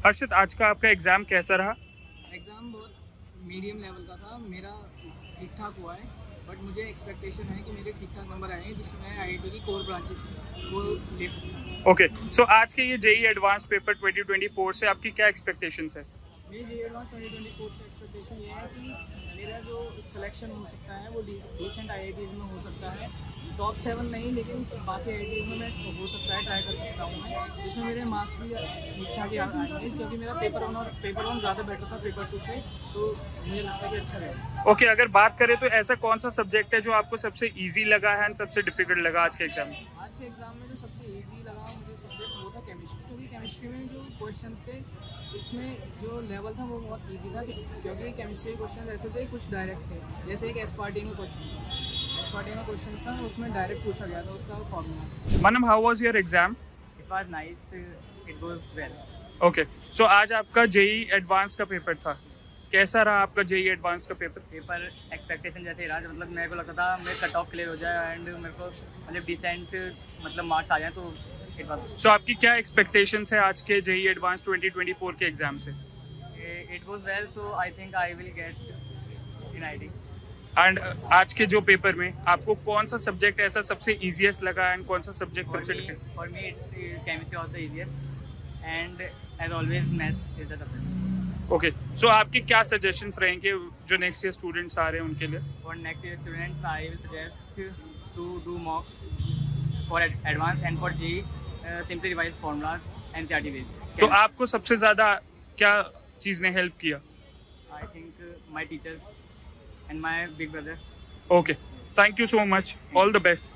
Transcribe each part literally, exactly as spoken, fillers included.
हर्षित, आज का आपका एग्जाम कैसा रहा? एग्ज़ाम बहुत मीडियम लेवल का था, मेरा ठीक ठाक हुआ है, बट मुझे एक्सपेक्टेशन है कि मेरे ठीक ठाक नंबर आए हैं जिससे मैं आईआईटी की कोर ब्रांचेस को ले सकता हूँ। ओके, सो आज के ये JEE advance paper twenty twenty four से आपकी क्या एक्सपेक्टेशंस है? मेरी JEE advance twenty twenty four से एक्सपेक्टेशन ये है कि मेरा जो सिलेक्शन हो सकता है वो डिसेंट आईआईटीज़ में हो सकता है, टॉप सेवन नहीं लेकिन बाकी आईआईटीज़ में मैं हो सकता है ट्राई कर सकता हूँ मैं, जिसमें मेरे मार्क्स भी ठीक ठाक ही आएंगे, क्योंकि मेरा पेपर वन और पेपर वन ज़्यादा बेटर था पेपर टू से, तो मुझे लगता है कि अच्छा रहेगा। ओके okay, अगर बात करें तो ऐसा कौन सा सब्जेक्ट है जो आपको सबसे ईजी लगा है एंड सबसे डिफिकल्ट लगा आज के एग्जाम में? आज के एग्ज़ाम में जो सबसे ईजी लगा मुझे सब्जेक्ट वो था केमिस्ट्री, क्योंकि केमिस्ट्री में जो क्वेश्चंस थे उसमें जो लेवल था वो बहुत इजी था, क्योंकि केमिस्ट्री के क्वेश्चन ऐसे थे कुछ डायरेक्ट थे, जैसे एक एस्पार्टिन में क्वेश्चन था एस्पार्टिन में क्वेश्चन था उसमें डायरेक्ट पूछा गया था उसका formula. Manam, how was your exam? It was nice, it was well. Okay, so आज आपका जेईई एडवांस का पेपर था, कैसा रहा आपका जेईई एडवांस का पेपर? पेपर एक्सपेक्टेशन जैसे ही रहा, मतलब मेरे को लगता था मेरे कट ऑफ क्लियर हो जाए एंड मेरे को मतलब डिसेंट मतलब मार्क्स आ जाए, तो इट वाज। सो आपकी क्या एक्सपेक्टेशंस है आज के JEE advance twenty twenty four के एग्जाम से? It was well, so I think I will get in IIT. And आज के जो पेपर में आपको कौन सा सब्जेक्ट ऐसा सबसे इजीएस्ट लगा एंड कौन सा सब्जेक्ट सबसे difficult? For me chemistry was the easiest and as always math is the toughest. Okay, so आपके क्या सजेशंस रहेंगे जो नेक्स्ट ईयर स्टूडेंट्स आ रहे हैं उनके लिए? For next year students I will suggest to do mock for advance and for JEE simply revise formulas NCERT based. तो आपको सबसे ज़्यादा क्या चीज़ ने हेल्प किया? I think my teachers and my big brother. Okay, thank you so much, all the best.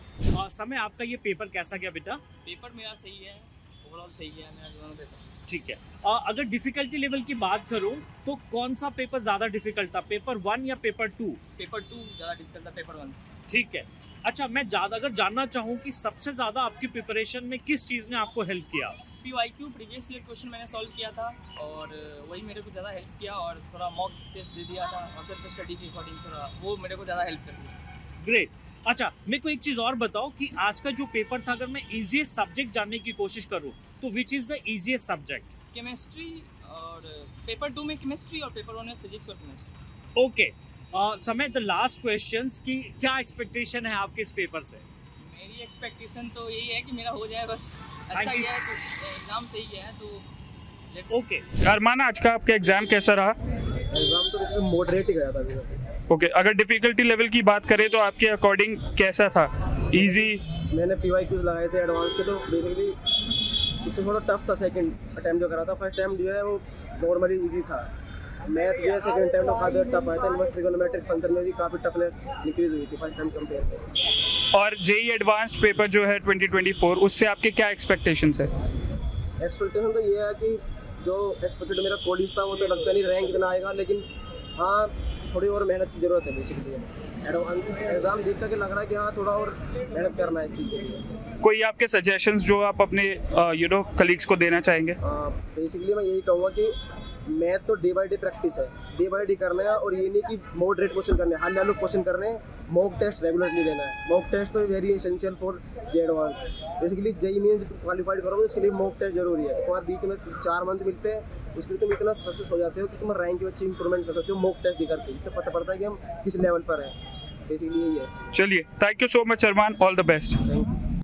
समय आपका ये पेपर कैसा गया बेटा? पेपर मेरा सही है, ओवरऑल सही है मेरा दोनों पेपर। ठीक है, आ, अगर डिफिकल्टी लेवल की बात करूं तो कौन सा पेपर ज्यादा डिफिकल्ट था, पेपर वन या पेपर टू? पेपर टू ज़्यादा डिफिकल्ट था पेपर वन से। ठीक है, अच्छा मैं ज्यादा अगर जानना चाहूँ कि सबसे ज्यादा आपकी प्रिपरेशन में किस चीज ने आपको हेल्प किया? पीवाईक्यू प्रीवियस ईयर क्वेश्चन मैंने सॉल्व किया था और वही मेरे को ज़्यादा हेल्प किया, और थोड़ा मॉक टेस्ट दे दिया था और सेल्फ स्टडी के अकॉर्डिंग थोड़ा वो मेरे को ज़्यादा हेल्प कर दिया। ग्रेट। अच्छा मेरे को एक चीज और बताओ कि आज का जो पेपर था, अगर मैं इजीएस्ट सब्जेक्ट जानने की कोशिश करूँ तो which is the easiest subject? Chemistry, और पेपर टू में केमिस्ट्री और पेपर वन में फिजिक्स और केमिस्ट्री। ओके, समय द लास्ट क्वेश्चंस की क्या एक्सपेक्टेशन है आपके इस पेपर से? मेरी एक्सपेक्टेशन तो यही है कि मेरा हो जाए बस, अच्छा ही है, एग्जाम सही है तो ओके। अरमान, आज का आपका एग्जाम कैसा रहा? एग्जाम तो बिल्कुल मॉडरेट ही गया था अभी। ओके okay, अगर डिफिकल्टी लेवल की बात करें तो आपके अकॉर्डिंग कैसा था? इजी? मैंने पीवाईक्यूज लगाए थे एडवांस के, तो बेसिकली इससे थोड़ा टफ था। सेकंड अटेम्प्ट जो करा था, फर्स्ट टाइम जो है वो नॉर्मली इजी था। मैथ जो है सेकंड टाइम में काफ़ी टफ आया था, ट्रिगोनोमेट्रिक फंक्शन में भी काफ़ी टफनेस इंक्रीज हुई थी फर्स्ट टाइम कंपेयर पे। और जेईई एडवांस्ड पेपर जो है ट्वेंटी ट्वेंटी फोर, उससे आपके क्या एक्सपेक्टेशंस है? एक्सपेक्टेशन तो ये है कि जो एक्सपेक्टेड मेरा कोडिंग था वो तो लगता नहीं रैंक कितना आएगा, लेकिन हाँ थोड़ी और मेहनत की ज़रूरत है बेसिकली। एग्ज़ाम देख कर लग रहा है कि हाँ थोड़ा और मेहनत करना है इस चीज़ के लिए। कोई आपके सजेशंस जो आप अपने यू नो कलीग्स को देना चाहेंगे? बेसिकली मैं यही कहूँगा कि मैथ तो डे बाई डे प्रैक्टिस है, डे बाई डे करना है, और ये नहीं कि मॉडरेट क्वेश्चन करने हैं, हाल क्वेश्चन करने हैं, मॉक टेस्ट रेगुलरली देना है। मॉक टेस्ट तो very essential for J advance. Basically JEE mains qualified करोगे उसके लिए मॉक टेस्ट जरूरी है। तुम्हारे बीच में चार मंथ मिलते हैं, उसके लिए तुम इतना सक्सेस हो जाते हो कि तुम रैंक में अच्छी इंप्रूवमेंट कर सकते हो मॉक टेस्ट देकर के। इससे पता पड़ता है कि हम किस लेवल पर हैं। बेसिकली यही है। चलिए, thank you so much Arman, all the best. Thank you.